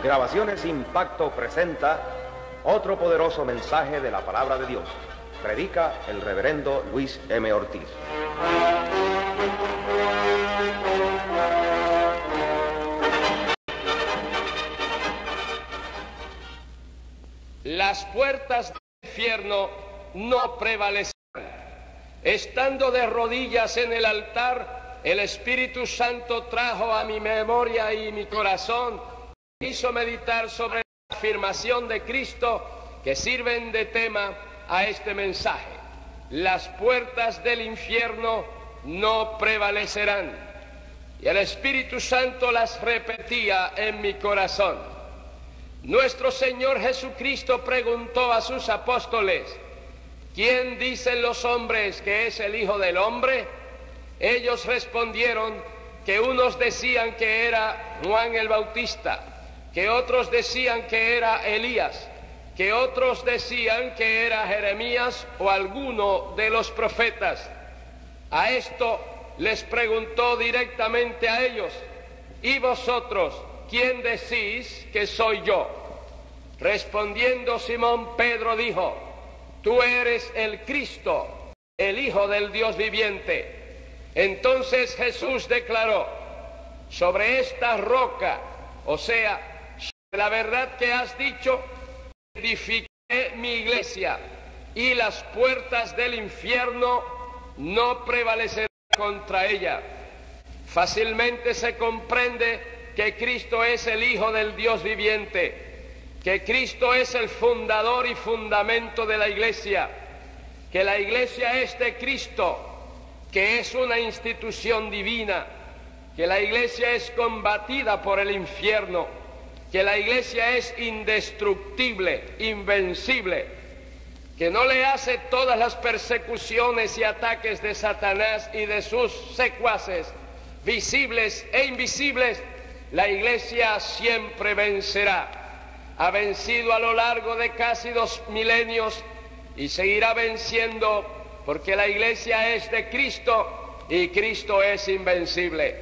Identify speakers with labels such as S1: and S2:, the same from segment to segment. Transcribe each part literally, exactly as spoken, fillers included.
S1: Grabaciones Impacto presenta otro poderoso mensaje de la palabra de Dios. Predica el reverendo Luis M. Ortiz.
S2: Las puertas del infierno no prevalecerán. Estando de rodillas en el altar, el Espíritu Santo trajo a mi memoria y mi corazón, me hizo meditar sobre la afirmación de Cristo que sirven de tema a este mensaje. Las puertas del infierno no prevalecerán. Y el Espíritu Santo las repetía en mi corazón. Nuestro Señor Jesucristo preguntó a sus apóstoles: ¿quién dicen los hombres que es el Hijo del Hombre? Ellos respondieron que unos decían que era Juan el Bautista, que otros decían que era Elías, que otros decían que era Jeremías o alguno de los profetas. A esto les preguntó directamente a ellos: ¿y vosotros quién decís que soy yo? Respondiendo Simón Pedro dijo: tú eres el Cristo, el Hijo del Dios viviente. Entonces Jesús declaró: sobre esta roca, o sea, sobre la verdad que has dicho, edificaré mi iglesia, y las puertas del infierno no prevalecerán contra ella. Fácilmente se comprende que Cristo es el Hijo del Dios viviente, que Cristo es el fundador y fundamento de la iglesia, que la iglesia es de Cristo, que es una institución divina, que la iglesia es combatida por el infierno, que la iglesia es indestructible, invencible, que no le hace todas las persecuciones y ataques de Satanás y de sus secuaces, visibles e invisibles. La iglesia siempre vencerá. Ha vencido a lo largo de casi dos milenios y seguirá venciendo, porque la iglesia es de Cristo y Cristo es invencible.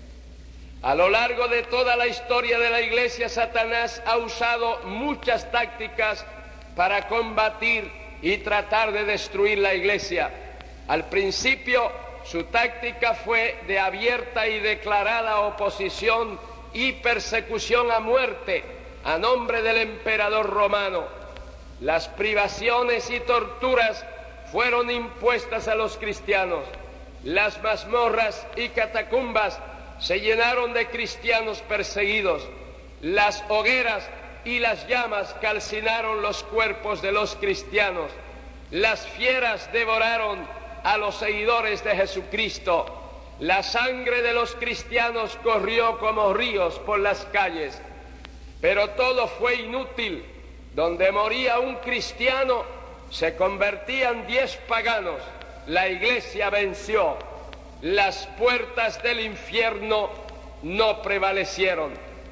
S2: A lo largo de toda la historia de la iglesia, Satanás ha usado muchas tácticas para combatir y tratar de destruir la iglesia. Al principio, su táctica fue de abierta y declarada oposición y persecución a muerte a nombre del emperador romano. Las privaciones y torturas fueron impuestas a los cristianos. Las mazmorras y catacumbas se llenaron de cristianos perseguidos. Las hogueras y las llamas calcinaron los cuerpos de los cristianos. Las fieras devoraron a los seguidores de Jesucristo. La sangre de los cristianos corrió como ríos por las calles. Pero todo fue inútil. Donde moría un cristiano, se convertían diez paganos. La iglesia venció. Las puertas del infierno no prevalecieron.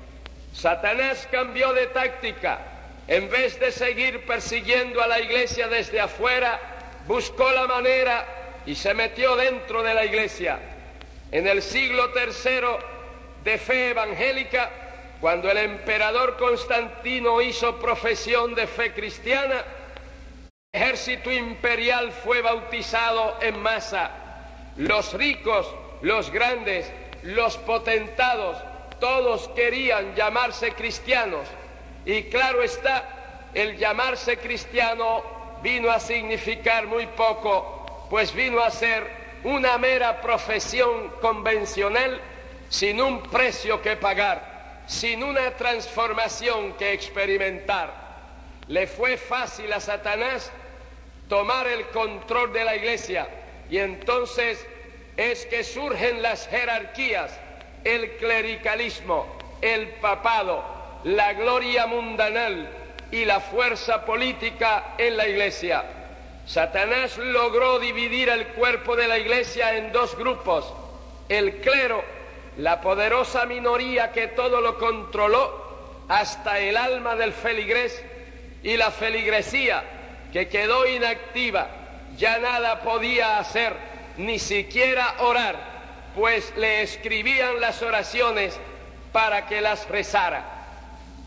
S2: Satanás cambió de táctica. En vez de seguir persiguiendo a la iglesia desde afuera, buscó la manera y se metió dentro de la iglesia. En el siglo tercero de fe evangélica, cuando el emperador Constantino hizo profesión de fe cristiana, el ejército imperial fue bautizado en masa. Los ricos, los grandes, los potentados, todos querían llamarse cristianos. Y claro está, el llamarse cristiano vino a significar muy poco, pues vino a ser una mera profesión convencional sin un precio que pagar, sin una transformación que experimentar. Le fue fácil a Satanás tomar el control de la iglesia, y entonces es que surgen las jerarquías, el clericalismo, el papado, la gloria mundanal y la fuerza política en la iglesia. Satanás logró dividir el cuerpo de la iglesia en dos grupos: el clero, la poderosa minoría que todo lo controló hasta el alma del feligrés, y la feligresía, que quedó inactiva, ya nada podía hacer, ni siquiera orar, pues le escribían las oraciones para que las rezara.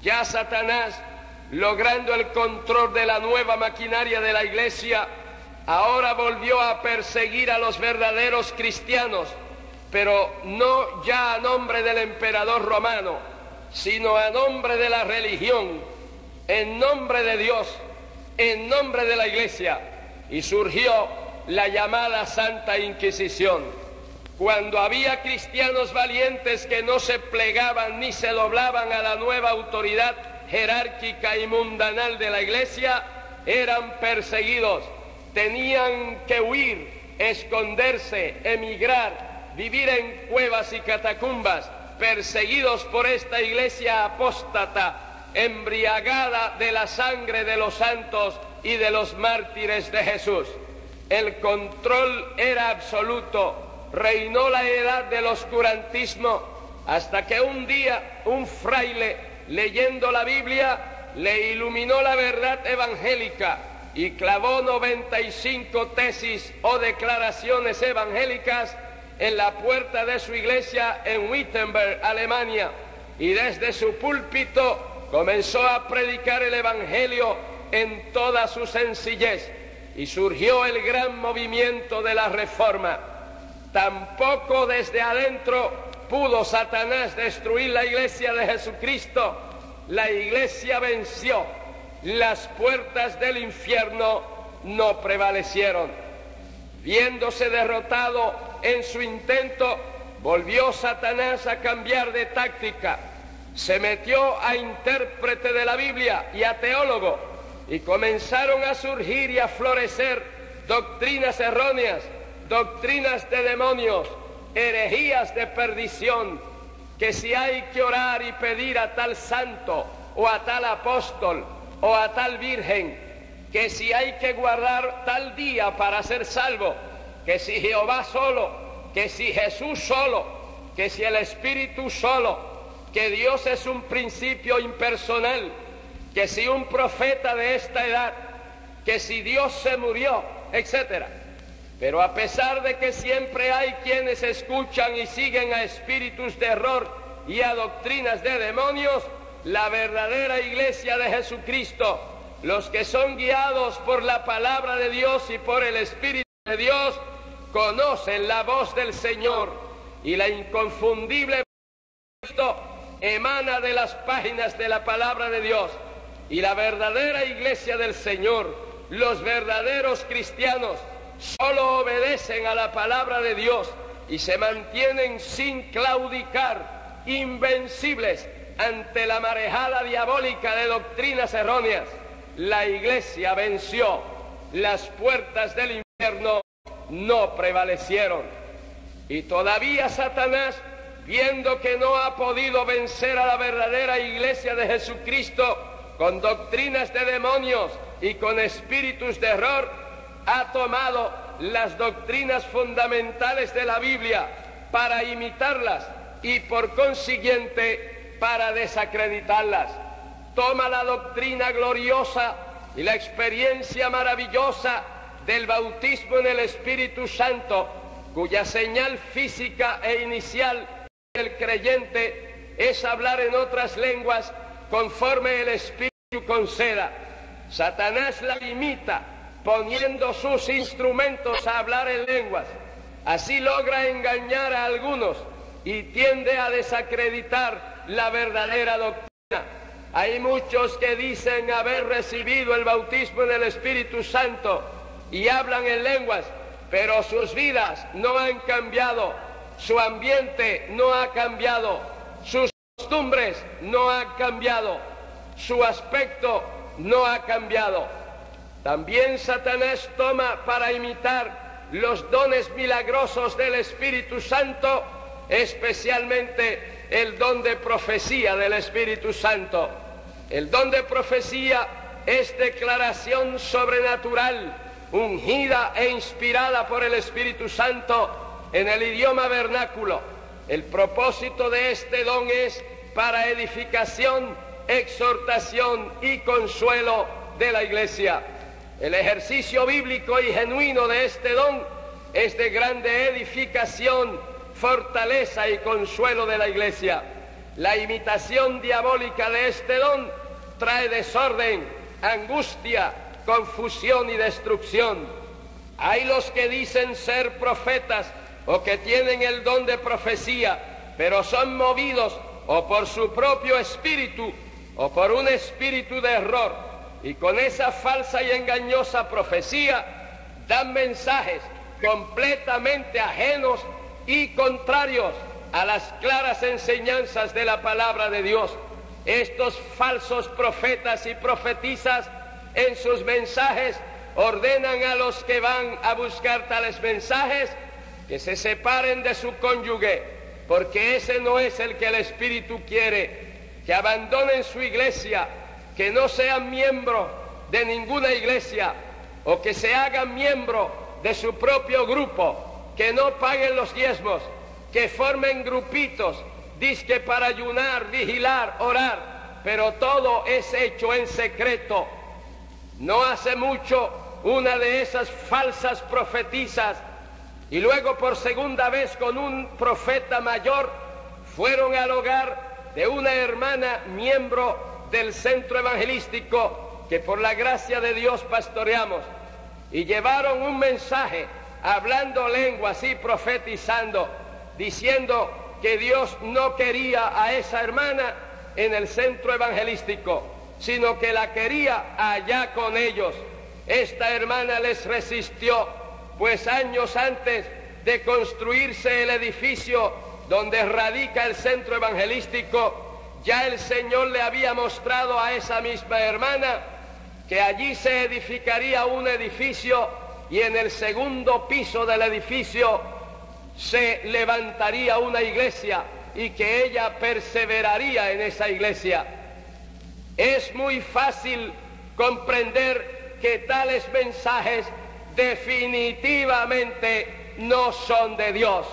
S2: Ya Satanás, logrando el control de la nueva maquinaria de la iglesia, ahora volvió a perseguir a los verdaderos cristianos, pero no ya a nombre del emperador romano, sino a nombre de la religión, en nombre de Dios, en nombre de la iglesia, y surgió la llamada Santa Inquisición. Cuando había cristianos valientes que no se plegaban ni se doblaban a la nueva autoridad jerárquica y mundanal de la iglesia, eran perseguidos, tenían que huir, esconderse, emigrar, vivir en cuevas y catacumbas, perseguidos por esta iglesia apóstata, embriagada de la sangre de los santos y de los mártires de Jesús. El control era absoluto, reinó la edad del oscurantismo, hasta que un día un fraile, leyendo la Biblia, le iluminó la verdad evangélica y clavó noventa y cinco tesis o declaraciones evangélicas en la puerta de su iglesia en Wittenberg, Alemania, y desde su púlpito comenzó a predicar el evangelio en toda su sencillez, y surgió el gran movimiento de la Reforma. Tampoco desde adentro pudo Satanás destruir la iglesia de Jesucristo. La iglesia venció, las puertas del infierno no prevalecieron. Viéndose derrotado en su intento, volvió Satanás a cambiar de táctica. Se metió a intérprete de la Biblia y a teólogo, y comenzaron a surgir y a florecer doctrinas erróneas, doctrinas de demonios, herejías de perdición, que si hay que orar y pedir a tal santo o a tal apóstol o a tal virgen, que si hay que guardar tal día para ser salvo, que si Jehová solo, que si Jesús solo, que si el Espíritu solo, que Dios es un principio impersonal, que si un profeta de esta edad, que si Dios se murió, etcétera. Pero a pesar de que siempre hay quienes escuchan y siguen a espíritus de error y a doctrinas de demonios, la verdadera iglesia de Jesucristo, los que son guiados por la palabra de Dios y por el Espíritu de Dios, conocen la voz del Señor, y la inconfundible voz emana de las páginas de la palabra de Dios. Y la verdadera iglesia del Señor, los verdaderos cristianos, solo obedecen a la palabra de Dios y se mantienen sin claudicar, invencibles ante la marejada diabólica de doctrinas erróneas. La iglesia venció, las puertas del infierno no prevalecieron. Y todavía Satanás, viendo que no ha podido vencer a la verdadera iglesia de Jesucristo con doctrinas de demonios y con espíritus de error, ha tomado las doctrinas fundamentales de la Biblia para imitarlas y por consiguiente para desacreditarlas. Toma la doctrina gloriosa y la experiencia maravillosa del bautismo en el Espíritu Santo, cuya señal física e inicial del creyente es hablar en otras lenguas conforme el Espíritu conceda. Satanás la imita poniendo sus instrumentos a hablar en lenguas. Así logra engañar a algunos y tiende a desacreditar la verdadera doctrina. Hay muchos que dicen haber recibido el bautismo en el Espíritu Santo y hablan en lenguas, pero sus vidas no han cambiado, su ambiente no ha cambiado, sus costumbres no han cambiado, su aspecto no ha cambiado. También Satanás toma para imitar los dones milagrosos del Espíritu Santo, especialmente el don de profecía del Espíritu Santo. El don de profecía es declaración sobrenatural, ungida e inspirada por el Espíritu Santo en el idioma vernáculo. El propósito de este don es para edificación, exhortación y consuelo de la iglesia. El ejercicio bíblico y genuino de este don es de grande edificación, fortaleza y consuelo de la iglesia. La imitación diabólica de este don trae desorden, angustia, confusión y destrucción. Hay los que dicen ser profetas o que tienen el don de profecía, pero son movidos o por su propio espíritu o por un espíritu de error, y con esa falsa y engañosa profecía dan mensajes completamente ajenos y contrarios a las claras enseñanzas de la palabra de Dios. Estos falsos profetas y profetizas en sus mensajes ordenan a los que van a buscar tales mensajes que se separen de su cónyuge, porque ese no es el que el Espíritu quiere, que abandonen su iglesia, que no sean miembros de ninguna iglesia, o que se hagan miembros de su propio grupo, que no paguen los diezmos, que formen grupitos, dizque para ayunar, vigilar, orar, pero todo es hecho en secreto. No hace mucho, una de esas falsas profetizas, y luego por segunda vez con un profeta mayor, fueron al hogar de una hermana miembro del centro evangelístico que por la gracia de Dios pastoreamos, y llevaron un mensaje hablando lenguas y profetizando, diciendo que Dios no quería a esa hermana en el centro evangelístico, sino que la quería allá con ellos. Esta hermana les resistió, pues años antes de construirse el edificio donde radica el centro evangelístico, ya el Señor le había mostrado a esa misma hermana que allí se edificaría un edificio, y en el segundo piso del edificio se levantaría una iglesia, y que ella perseveraría en esa iglesia. Es muy fácil comprender que tales mensajes definitivamente no son de Dios.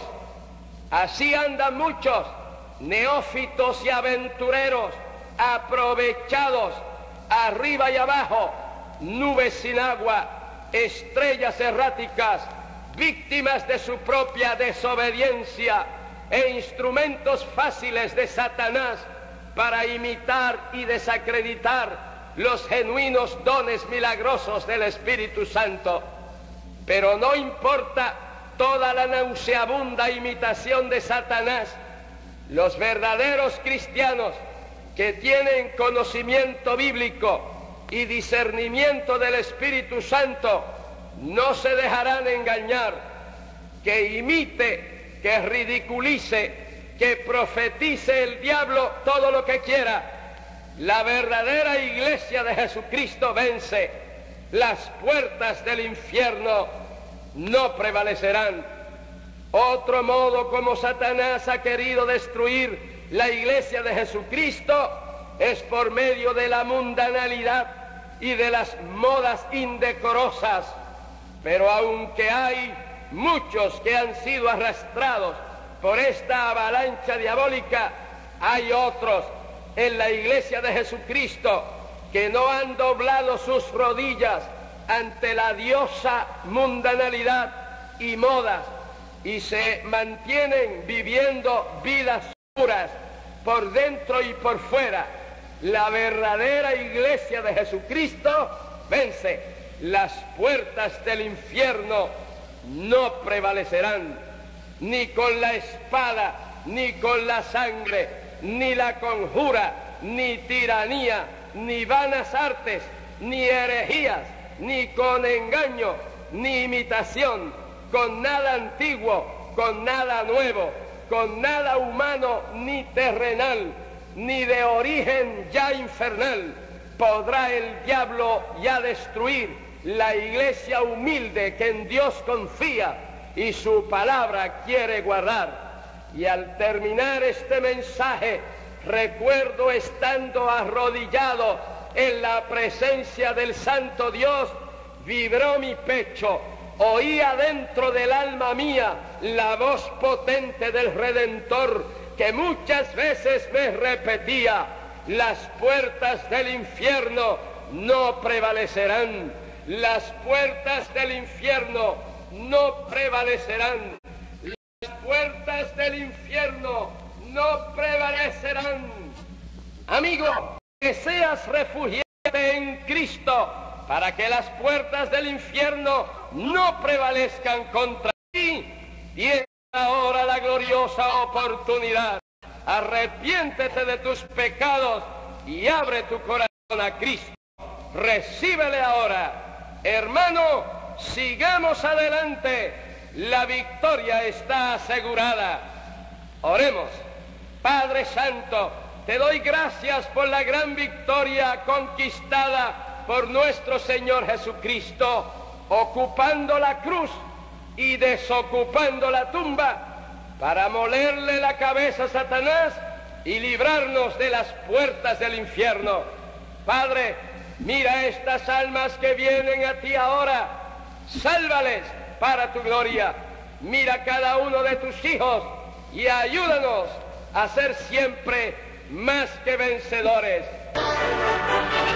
S2: Así andan muchos neófitos y aventureros, aprovechados arriba y abajo, nubes sin agua, estrellas erráticas, víctimas de su propia desobediencia e instrumentos fáciles de Satanás para imitar y desacreditar los genuinos dones milagrosos del Espíritu Santo. Pero no importa toda la nauseabunda imitación de Satanás, los verdaderos cristianos que tienen conocimiento bíblico y discernimiento del Espíritu Santo no se dejarán engañar. Que imite, que ridiculice, que profetice el diablo todo lo que quiera, la verdadera iglesia de Jesucristo vence. Las puertas del infierno no prevalecerán. Otro modo como Satanás ha querido destruir la iglesia de Jesucristo es por medio de la mundanalidad y de las modas indecorosas. Pero aunque hay muchos que han sido arrastrados por esta avalancha diabólica, hay otros en la iglesia de Jesucristo que no han doblado sus rodillas ante la diosa mundanalidad y modas, y se mantienen viviendo vidas puras por dentro y por fuera. La verdadera iglesia de Jesucristo vence. Las puertas del infierno no prevalecerán, ni con la espada, ni con la sangre, ni la conjura, ni tiranía, ni vanas artes, ni herejías, ni con engaño, ni imitación, con nada antiguo, con nada nuevo, con nada humano ni terrenal, ni de origen ya infernal, podrá el diablo ya destruir la iglesia humilde que en Dios confía y su palabra quiere guardar. Y al terminar este mensaje, recuerdo estando arrodillado en la presencia del Santo Dios, vibró mi pecho, oía dentro del alma mía la voz potente del Redentor, que muchas veces me repetía: las puertas del infierno no prevalecerán, las puertas del infierno no prevalecerán, las puertas del infierno no prevalecerán. Amigo, que seas refugiarte en Cristo para que las puertas del infierno no prevalezcan contra ti. Tienes ahora la gloriosa oportunidad. Arrepiéntete de tus pecados y abre tu corazón a Cristo. Recíbele ahora. Hermano, sigamos adelante. La victoria está asegurada. Oremos. Padre Santo, te doy gracias por la gran victoria conquistada por nuestro Señor Jesucristo, ocupando la cruz y desocupando la tumba para molerle la cabeza a Satanás y librarnos de las puertas del infierno. Padre, mira estas almas que vienen a ti ahora, sálvales para tu gloria. Mira cada uno de tus hijos y ayúdanos a ser siempre más que vencedores.